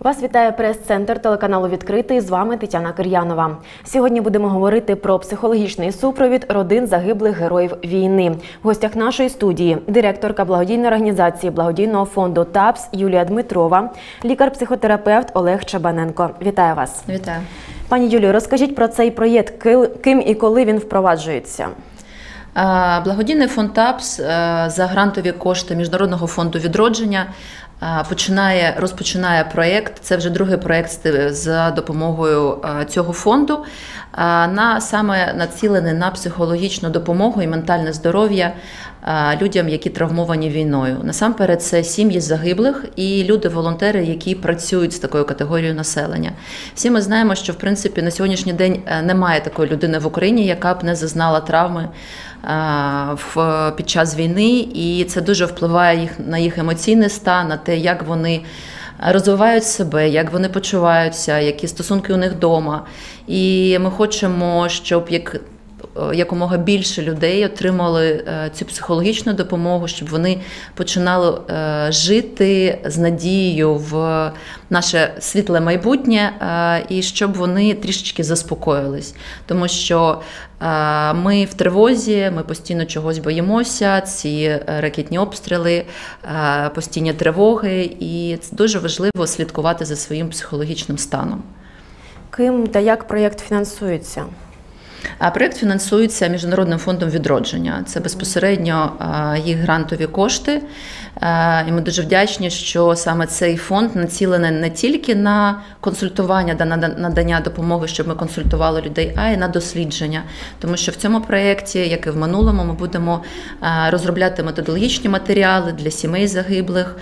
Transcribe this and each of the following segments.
Вас вітає прес-центр телеканалу «Відкритий». З вами Тетяна Кир'янова. Сьогодні будемо говорити про психологічний супровід родин загиблих героїв війни. В гостях нашої студії директорка благодійної організації благодійного фонду ТАПС Юлія Дмитрова, лікар-психотерапевт Олег Чабаненко. Вітаю вас. Вітаю. Пані Юлію, розкажіть про цей проєкт, ким і коли він впроваджується? Благодійний фонд ТАПС за грантові кошти Міжнародного фонду відродження розпочинає проєкт, це вже другий проєкт за допомогою цього фонду, саме націлений на психологічну допомогу і ментальне здоров'я людям, які травмовані війною. Насамперед, це сім'ї загиблих і люди-волонтери, які працюють з такою категорією населення. Всі ми знаємо, що, в принципі, на сьогоднішній день немає такої людини в Україні, яка б не зазнала травми під час війни, і це дуже впливає на їх емоційний стан, на те, як вони розвивають себе, як вони почуваються, які стосунки у них вдома. І ми хочемо, щоб якомога більше людей отримали цю психологічну допомогу, щоб вони починали жити з надією в наше світле майбутнє і щоб вони трішечки заспокоїлись. Тому що ми в тривозі, ми постійно чогось боїмося, ці ракетні обстріли, постійні тривоги, і це дуже важливо слідкувати за своїм психологічним станом. Ким та як проєкт фінансується? Проєкт фінансується Міжнародним фондом відродження. Це безпосередньо їх грантові кошти. І ми дуже вдячні, що саме цей фонд націлений не тільки на консультування та надання допомоги, щоб ми консультували людей, а й на дослідження. Тому що в цьому проєкті, як і в минулому, ми будемо розробляти методологічні матеріали для сімей загиблих,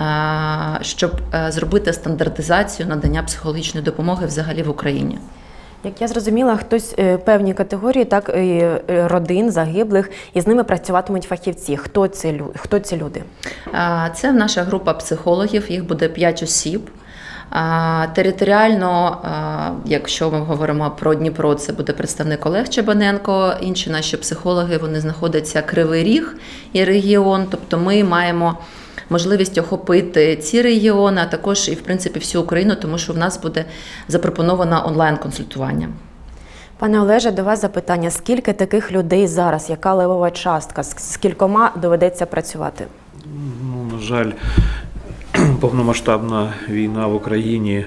щоб зробити стандартизацію надання психологічної допомоги взагалі в Україні. Як я зрозуміла, певні категорії, так і родин загиблих, і з ними працюватимуть фахівці. Хто ці люди? Це наша група психологів, їх буде 5 осіб. Територіально, якщо ми говоримо про Дніпро, це буде представник Олег Чабаненко, інші наші психологи, вони знаходяться Кривий Ріг і регіон, тобто ми маємо можливість охопити ці регіони, а також і, в принципі, всю Україну, тому що в нас буде запропоновано онлайн-консультування. Пане Олеже, до вас запитання. Скільки таких людей зараз? Яка левова частка? З кількома доведеться працювати? На жаль, повномасштабна війна в Україні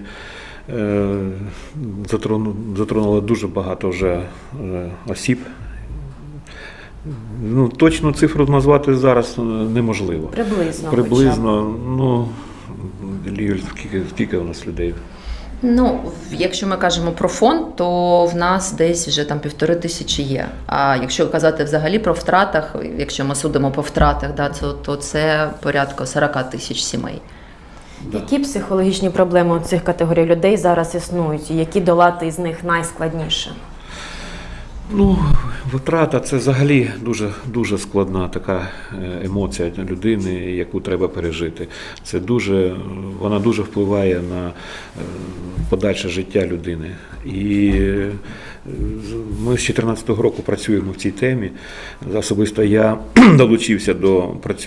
затронула дуже багато вже осіб. Точну цифру назвати зараз неможливо. Приблизно, Ліль, скільки у нас людей? Якщо ми кажемо про фонд, то в нас десь вже там 1500 є. А якщо казати взагалі про втратах, якщо ми судимо по втратах, то це порядка 40 тисяч сімей. Які психологічні проблеми у цих категорій людей зараз існують? І які долати із них найскладніше? Втрата – це взагалі дуже складна така емоція людини, яку треба пережити. Вона дуже впливає на подальше життя людини. І ми з 2014 року працюємо в цій темі. Особисто я долучився до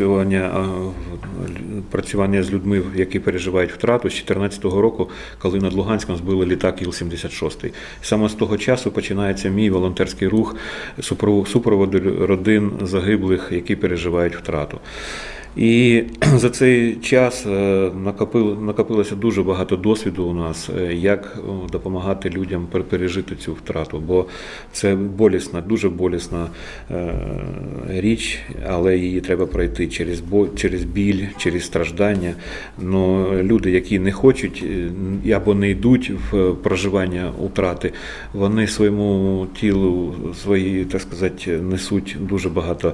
працювання з людьми, які переживають втрату, з 2014 року, коли над Луганськом збили літак Іл-76. Саме з того часу починається мій волонтерський рух супроводу родин загиблих, які переживають втрату. І за цей час накопилося дуже багато досвіду у нас, як допомагати людям пережити цю втрату, бо це дуже болісна річ, але її треба пройти через біль, через страждання. Но люди, які не хочуть або не йдуть в проживання втрати, вони своєму тілу, так сказати, несуть дуже багато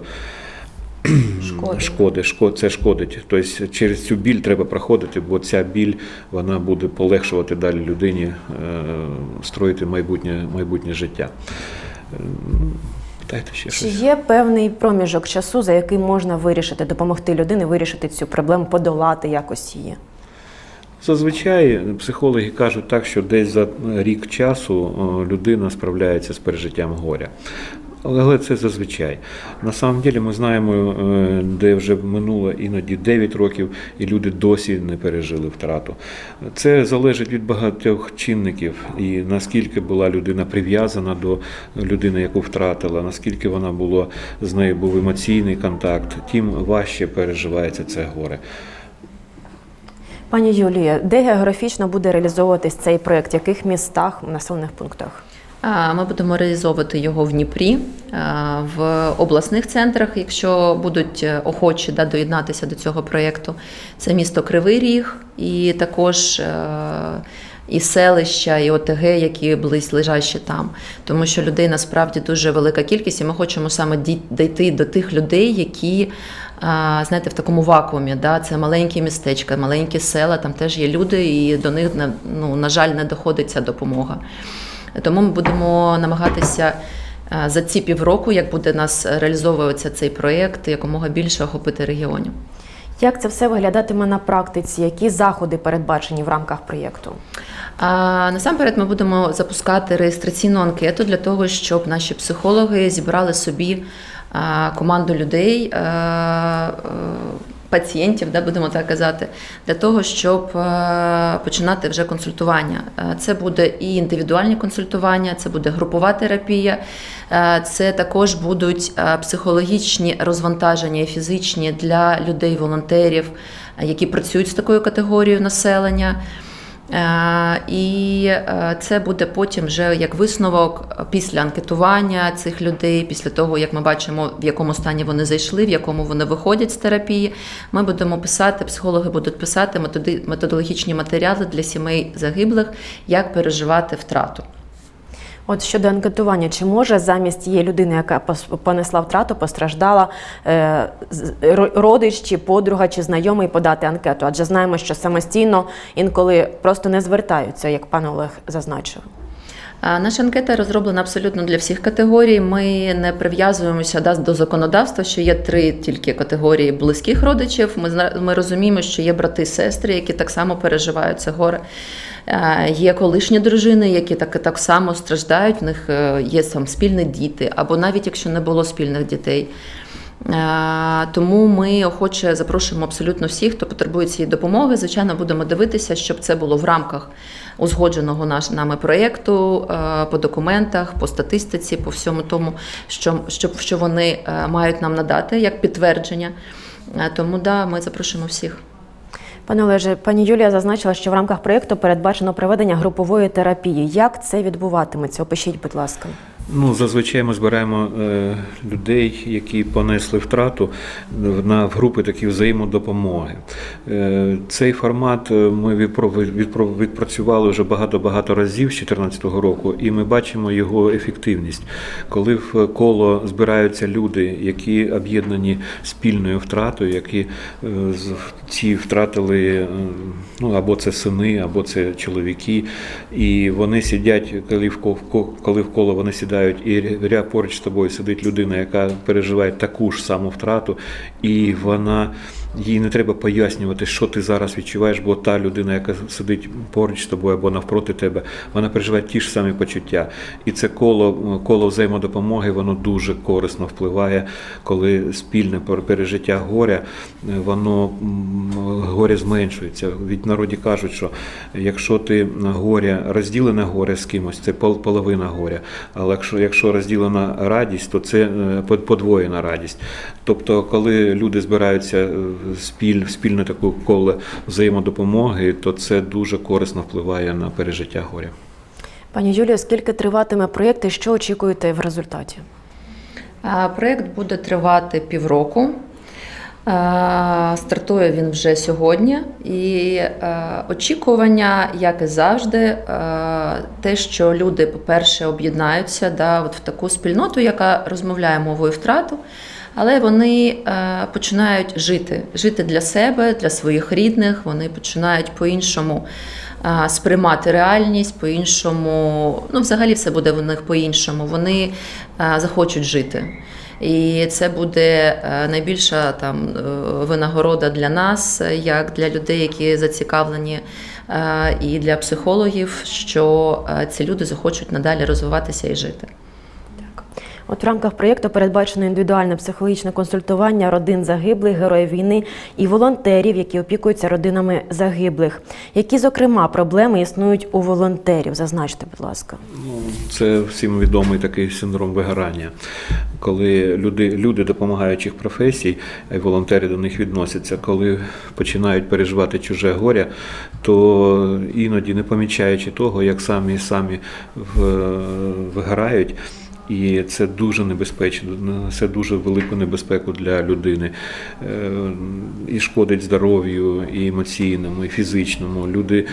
шкоди. Це шкодить. Тобто через цю біль треба проходити, бо ця біль, вона буде полегшувати далі людині строїти майбутнє життя. Чи є певний проміжок часу, за який можна допомогти людині вирішити цю проблему, подолати якось її? Зазвичай психологи кажуть так, що десь за рік часу людина справляється з пережиттям горя. Але це зазвичай. На самом деле ми знаємо, де вже минуло іноді 9 років, і люди досі не пережили втрату. Це залежить від багатьох чинників, і наскільки була людина прив'язана до людини, яку втратила, наскільки з нею був емоційний контакт, тим важче переживається це горе. Пані Юлія, де географічно буде реалізовуватись цей проєкт? В яких містах, населених пунктах? Ми будемо реалізовувати його в Дніпрі, в обласних центрах, якщо будуть охочі доєднатися до цього проєкту. Це місто Кривий Ріг і також і селища, і ОТГ, які лежачі там. Тому що людей насправді дуже велика кількість, і ми хочемо саме дійти до тих людей, які, знаєте, в такому вакуумі. Да? Це маленькі містечка, маленькі села, там теж є люди, і до них, на жаль, не доходить ця допомога. Тому ми будемо намагатися за ці півроку, як буде у нас реалізовуватися цей проєкт, якомога більше охопити регіонів. Як це все виглядатиме на практиці? Які заходи передбачені в рамках проєкту? Насамперед ми будемо запускати реєстраційну анкету для того, щоб наші психологи зібрали собі команду людей, пацієнтів, будемо так казати, для того, щоб починати вже консультування. Це буде і індивідуальні консультування, це буде групова терапія, це також будуть психологічні розвантаження і фізичні для людей-волонтерів, які працюють з такою категорією населення. І це буде потім вже як висновок після анкетування цих людей, після того, як ми бачимо, в якому стані вони зайшли, в якому вони виходять з терапії. Ми будемо писати, психологи будуть писати методологічні матеріали для сімей загиблих, як переживати втрату. От щодо анкетування, чи може замість тієї людини, яка понесла втрату, постраждала, родич, чи подруга, чи знайомий подати анкету? Адже знаємо, що самостійно інколи просто не звертаються, як пан Олег зазначив. Наша анкета розроблена абсолютно для всіх категорій. Ми не прив'язуємося до законодавства, що є 3 тільки категорії близьких родичів. Ми розуміємо, що є брати-сестри, які так само переживають це горе. Є колишні дружини, які так само страждають, в них є там спільні діти, або навіть якщо не було спільних дітей. Тому ми охоче запрошуємо абсолютно всіх, хто потребує цієї допомоги. Звичайно, будемо дивитися, щоб це було в рамках узгодженого нами проєкту, по документах, по статистиці, по всьому тому, що вони мають нам надати як підтвердження. Тому ми запрошуємо всіх. Пане Олеже, пані Юлія зазначила, що в рамках проєкту передбачено проведення групової терапії. Як це відбуватиметься? Опишіть, будь ласка. Зазвичай ми збираємо людей, які понесли втрату, в групи такі взаємодопомоги. Цей формат ми відпрацювали вже багато разів з 2014 року, і ми бачимо його ефективність. Коли в коло збираються люди, які об'єднані спільною втратою, які ці втратили, або це сини, або це чоловіки, і вони сидять, коли в коло вони сідають, і поруч з тобою сидить людина, яка переживає таку ж саму втрату, і їй не треба пояснювати, що ти зараз відчуваєш, бо та людина, яка сидить поруч з тобою або навпроти тебе, вона переживає ті ж самі почуття. І це коло взаємодопомоги, воно дуже корисно впливає, коли спільне пережиття горя, горе зменшується. В народі кажуть, що якщо ти розділене горе з кимось, це половина горя, але якщо розділена радість, то це подвоєна радість. Тобто, коли люди збираються спільне таке коло взаємодопомоги, то це дуже корисно впливає на пережиття горя. Пані Юлію, скільки триватиме проєкт і що очікуєте в результаті? Проєкт буде тривати півроку. Стартує він вже сьогодні, і очікування, як і завжди, те, що люди, по-перше, об'єднаються в таку спільноту, яка розмовляє мовою втрату, але вони починають жити для себе, для своїх рідних, вони починають по-іншому сприймати реальність, по-іншому, взагалі все буде в них по-іншому, вони захочуть жити. І це буде найбільша винагорода для нас, як для людей, які зацікавлені, і для психологів, що ці люди захочуть надалі розвиватися і жити. Так. От в рамках проєкту передбачено індивідуальне психологічне консультування родин загиблих, героїв війни і волонтерів, які опікуються родинами загиблих. Які, зокрема, проблеми існують у волонтерів? Зазначте, будь ласка. Це всім відомий такий синдром вигорання, коли люди допомагаючих професій, і волонтери до них відносяться, коли починають переживати чуже горя, то іноді не помічаючи того, як самі вигорають, і це дуже небезпечно, це дуже велику небезпеку для людини. І шкодить здоров'ю, і емоційному, і фізичному. Люди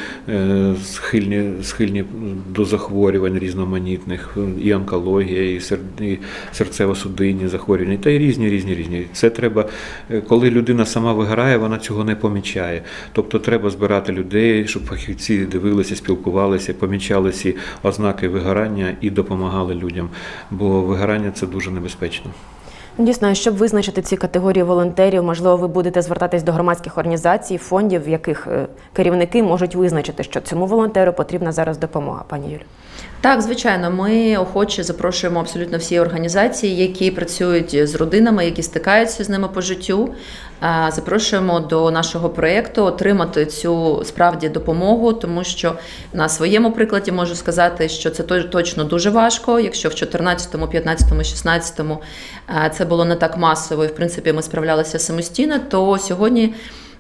схильні до захворювань різноманітних, і онкологія, і серцево-судинні захворювання, та й різні. Це треба, коли людина сама виграє, вона цього не помічає. Тобто треба збирати людей, щоб фахівці дивилися, спілкувалися, помічали ці ознаки вигорання і допомагали людям. Бо вигорання – це дуже небезпечно. Дійсно, щоб визначити ці категорії волонтерів, можливо, ви будете звертатись до громадських організацій, фондів, в яких керівники можуть визначити, що цьому волонтеру потрібна зараз допомога, пані Юлі? Так, звичайно, ми охоче запрошуємо абсолютно всі організації, які працюють з родинами, які стикаються з ними по життю. Запрошуємо до нашого проєкту отримати цю справді допомогу, тому що на своєму прикладі можу сказати, що це точно дуже важко. Якщо в 14-му, 15-му, 16-му це було не так масово і, в принципі, ми справлялися самостійно, то сьогодні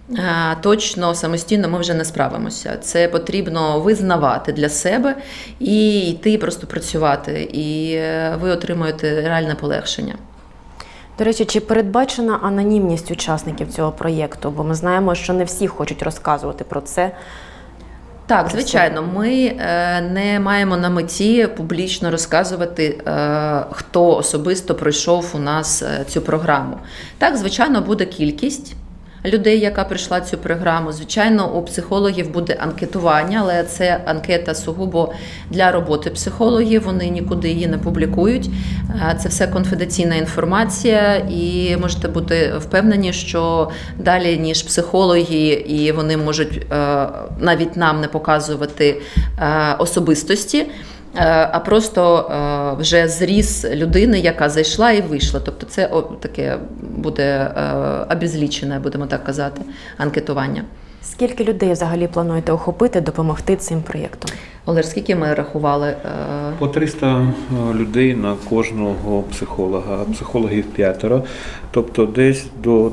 точно самостійно ми вже не справимося. Це потрібно визнавати для себе і йти просто працювати. І ви отримуєте реальне полегшення. До речі, чи передбачена анонімність учасників цього проєкту? Бо ми знаємо, що не всі хочуть розказувати про це. Так, звичайно, ми не маємо на меті публічно розказувати, хто особисто пройшов у нас цю програму. Так, звичайно, буде кількість людей, яка прийшла цю програму. Звичайно, у психологів буде анкетування, але це анкета сугубо для роботи психологів, вони нікуди її не публікують. Це все конфіденційна інформація, і можете бути впевнені, що далі, ніж психологи, і вони можуть навіть нам не показувати особистості, а просто вже зріз людини, яка зайшла і вийшла. Тобто це таке буде обезлічене, будемо так казати, анкетування. Скільки людей взагалі плануєте охопити, допомогти цим проєктом? Олеж, скільки ми рахували? По 300 людей на кожного психолога, психологів 5. Тобто десь до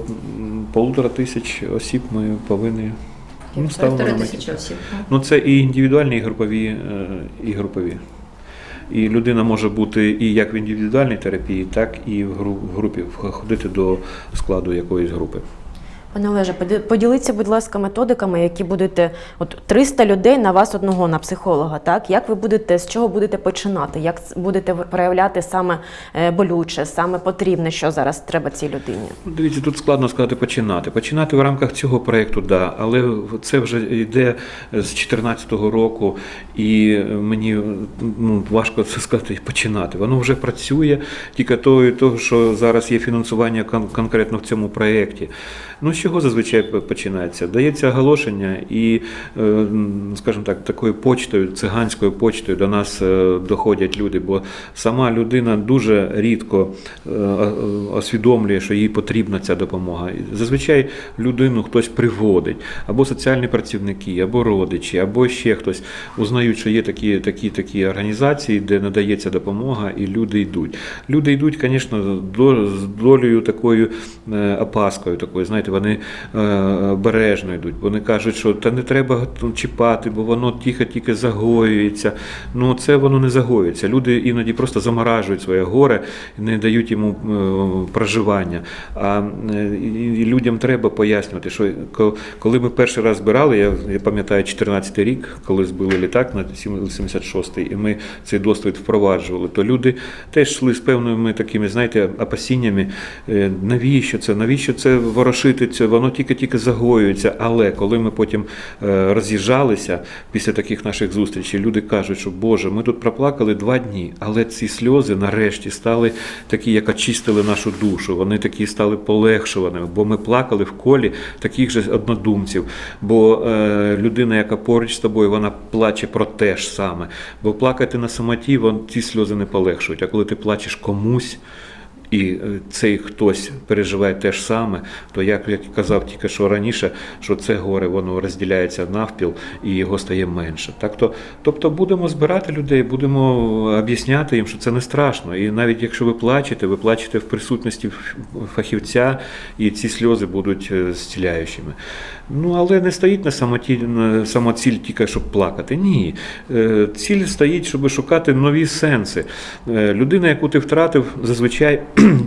1500 осіб ми повинні ставити на меті. Це і індивідуальні, і групові. І людина може бути і як в індивідуальній терапії, так і в групі, входити до складу якоїсь групи. Пане Олеже, поділіться, будь ласка, методиками, які будете, 300 людей на вас одного, на психолога, так? Як ви будете, з чого будете починати? Як будете проявляти саме болюче, саме потрібне, що зараз треба цій людині? Дивіться, тут складно сказати починати. Починати в рамках цього проєкту, да, але це вже йде з 2014 року, і мені важко це сказати починати. Воно вже працює, тільки того, що зараз є фінансування конкретно в цьому проєкті. З чого зазвичай починається? Дається оголошення і, скажімо так, такою почтою, циганською почтою до нас доходять люди, бо сама людина дуже рідко усвідомлює, що їй потрібна ця допомога. Зазвичай людину хтось приводить, або соціальні працівники, або родичі, або ще хтось узнають, що є такі організації, де надається допомога, і люди йдуть. Люди йдуть, звісно, з долею такою опаскою, такою, знаєте, вони обережно йдуть, вони кажуть, що не треба чіпати, бо воно тільки загоюється. Це воно не загоюється. Люди іноді просто заморажують своє горе, не дають йому проживання. А людям треба пояснювати, що коли ми перший раз збирали, я пам'ятаю 14-й рік, коли збили літак на 76-й, і ми цей досвід впроваджували, то люди теж йшли з певними такими, знаєте, опасіннями, навіщо це ворошити лікується, воно тільки-тільки загоюється. Але коли ми потім роз'їжджалися після таких наших зустрічей, люди кажуть, що Боже, ми тут проплакали 2 дні, але ці сльози нарешті стали такі, як очистили нашу душу, вони такі стали полегшуваними, бо ми плакали в колі таких же однодумців, бо людина, яка поруч з тобою, вона плаче про те ж саме, бо плакати на самоті, ці сльози не полегшують, а коли ти плачеш комусь, і цей хтось переживає те ж саме, то як казав тільки що раніше, що це горе, воно розділяється навпіл і його стає менше. Тобто будемо збирати людей, будемо об'ясняти їм, що це не страшно. І навіть якщо ви плачете в присутності фахівця, і ці сльози будуть зціляючими. Але не стоїть на самоціль тільки, щоб плакати. Ні. Ціль стоїть, щоб шукати нові сенси. Людина, яку ти втратив, зазвичай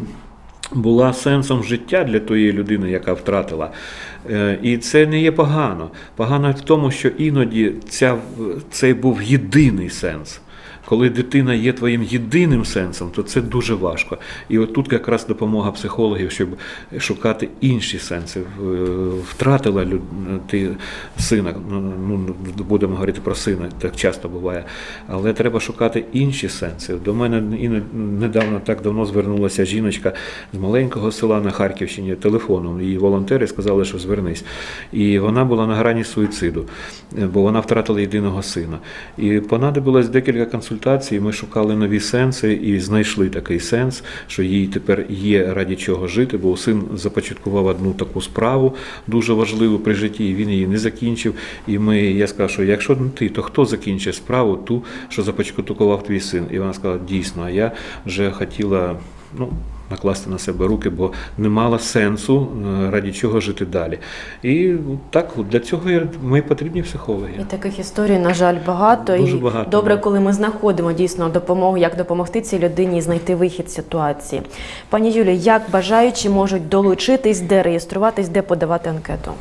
була сенсом життя для тієї людини, яка втратила. І це не є погано. Погано в тому, що іноді цей був єдиний сенс. Коли дитина є твоїм єдиним сенсом, то це дуже важко. І от тут якраз допомога психологів, щоб шукати інші сенси. Втратила ти сина, будемо говорити про сина, так часто буває, але треба шукати інші сенси. До мене недавно, так давно звернулася жіночка з маленького села на Харківщині телефоном. Її волонтери сказали, що звернись. І вона була на грані суїциду, бо вона втратила єдиного сина. І понадобилось декілька консультацій, ми шукали нові сенси і знайшли такий сенс, що їй тепер є раді чого жити, бо син започаткував одну таку справу дуже важливу при житті, і він її не закінчив. І я сказав, що якщо не ти, то хто закінчить справу ту, що започаткував твій син? І вона сказала, дійсно, а я вже хотіла накласти на себе руки, бо не мало сенсу, раді чого жити далі. І так, для цього ми потрібні психологи. І таких історій, на жаль, багато. Дуже і багато. Добре, коли ми знаходимо дійсно допомогу, як допомогти цій людині і знайти вихід з ситуації. Пані Юлі, як бажаючі можуть долучитись, де реєструватись, де подавати анкету?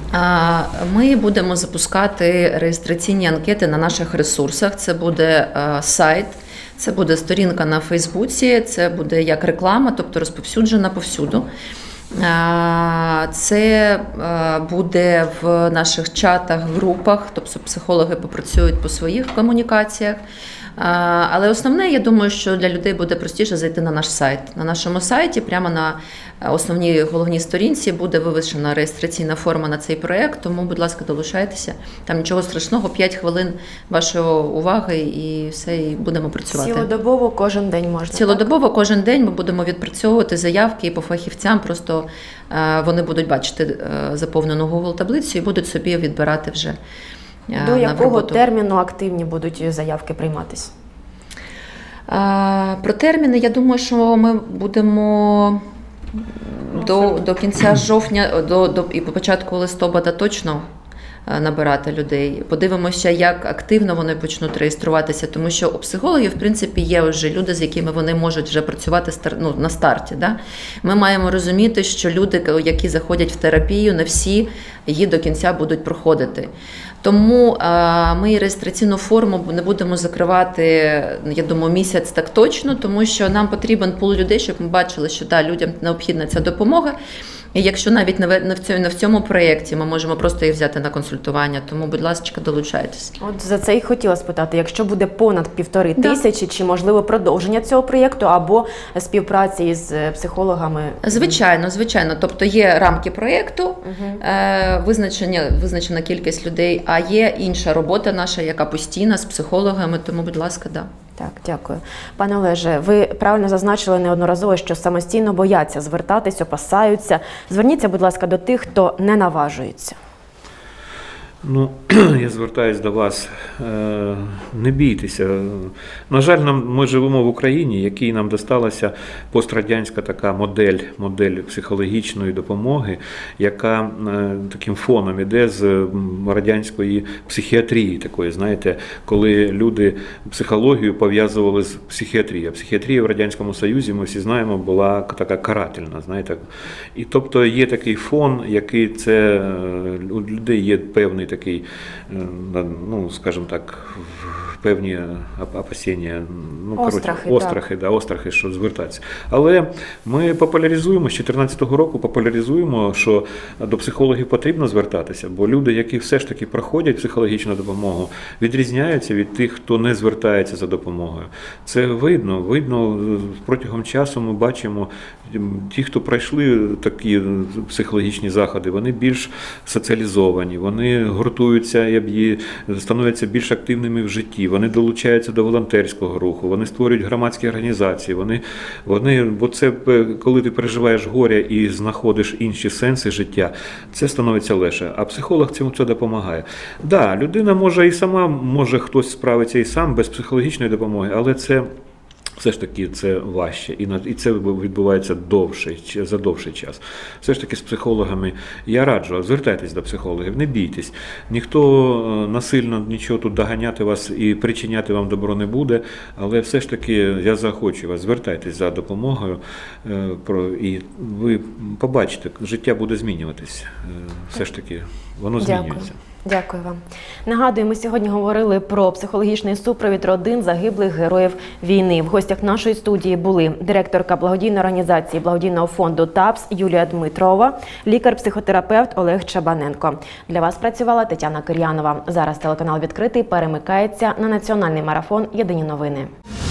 Ми будемо запускати реєстраційні анкети на наших ресурсах. Це буде сайт, це буде сторінка на Фейсбуці, це буде як реклама, тобто розповсюджена повсюду. Це буде в наших чатах, групах, тобто психологи попрацюють по своїх комунікаціях. Але основне, я думаю, що для людей буде простіше зайти на наш сайт. На нашому сайті, прямо на основній головній сторінці, буде вивішена реєстраційна форма на цей проєкт, тому, будь ласка, долучайтеся. Там нічого страшного, 5 хвилин вашої уваги і все, і будемо працювати. Цілодобово кожен день можна? Цілодобово кожен день ми будемо відпрацьовувати заявки і по фахівцям, просто вони будуть бачити заповнену Google-таблицю і будуть собі відбирати вже. До якого терміну активні будуть заявки прийматись? Про терміни, я думаю, що ми будемо до кінця жовтня і по початку листопада точно набирати людей. Подивимося, як активно вони почнуть реєструватися, тому що у психологів, в принципі, є вже люди, з якими вони можуть вже працювати на старті. Да? Ми маємо розуміти, що люди, які заходять в терапію, не всі її до кінця будуть проходити. Тому ми реєстраційну форму не будемо закривати, я думаю, місяць так точно, тому що нам потрібен пул людей, щоб ми бачили, що людям необхідна ця допомога. І якщо навіть не в цьому проєкті, ми можемо просто їх взяти на консультування. Тому, будь ласка, долучайтесь. От за це і хотіла спитати, якщо буде понад 1500, чи можливо продовження цього проєкту або співпраці із психологами? Звичайно. Тобто є рамки проєкту, визначена кількість людей, а є інша робота наша, яка постійна з психологами, тому, будь ласка, да. Так, дякую. Пане Олеже, ви правильно зазначили неодноразово, що самостійно бояться звертатись, опасаються. Зверніться, будь ласка, до тих, хто не наважується. Я звертаюсь до вас, не бійтеся. На жаль, ми живемо в Україні, якій нам досталася пострадянська така модель психологічної допомоги, яка таким фоном іде з радянської психіатрії такої, знаєте, коли люди психологію пов'язували з психіатрією. Психіатрія в Радянському Союзі, ми всі знаємо, була така карательна, знаєте. І тобто є такий фон, який у людей є певний такий, скажімо так, певні опасіння, Острахи, острахи, що звертатися. Але ми популяризуємо, з 2014 року популяризуємо, що до психологів потрібно звертатися, бо люди, які все ж таки проходять психологічну допомогу, відрізняються від тих, хто не звертається за допомогою. Це видно, протягом часу ми бачимо, ті, хто пройшли такі психологічні заходи, вони більш соціалізовані, вони гуртуються і становляться більш активними в житті, вони долучаються до волонтерського руху, вони створюють громадські організації, бо це, коли ти переживаєш горя і знаходиш інші сенси життя, це становиться легше, а психолог цьому це допомагає. Да, людина може і сама, може хтось справиться і сам без психологічної допомоги, але це все ж таки це важче, і це відбувається за довший час. Все ж таки з психологами я раджу, звертайтесь до психологів, не бійтесь. Ніхто насильно нічого тут доганяти вас і причиняти вам добро не буде, але все ж таки я заохочую вас, звертайтесь за допомогою, і ви побачите, життя буде змінюватись. Все ж таки воно змінюється. Дякую вам. Нагадую, ми сьогодні говорили про психологічний супровід родин загиблих героїв війни. В гостях нашої студії були директорка благодійної організації благодійного фонду ТАПС Юлія Дмитрова, лікар-психотерапевт Олег Чабаненко. Для вас працювала Тетяна Кир'янова. Зараз телеканал «Відкритий» перемикається на національний марафон «Єдині новини».